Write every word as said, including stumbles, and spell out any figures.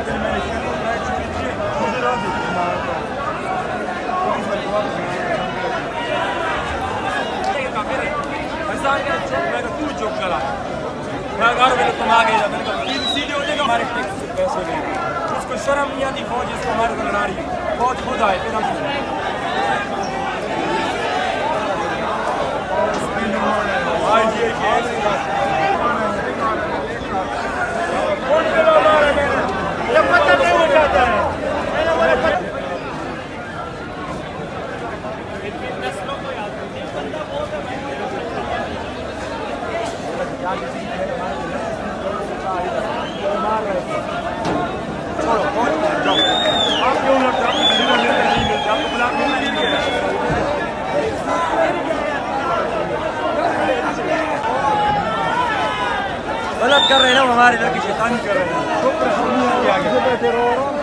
उसको शर्म नहीं आती फौज इसको हमारे को लड़ा रही है। फौज खुद आए फिर हम ये पता नहीं हो जाता है। छोड़ो जाओ आप क्यों लगता है नहीं मिलता आपको बुला के नहीं मिलेगा। गलत कर रहे हैं ना हमारे इधर की शैतानी कर रहे हैं।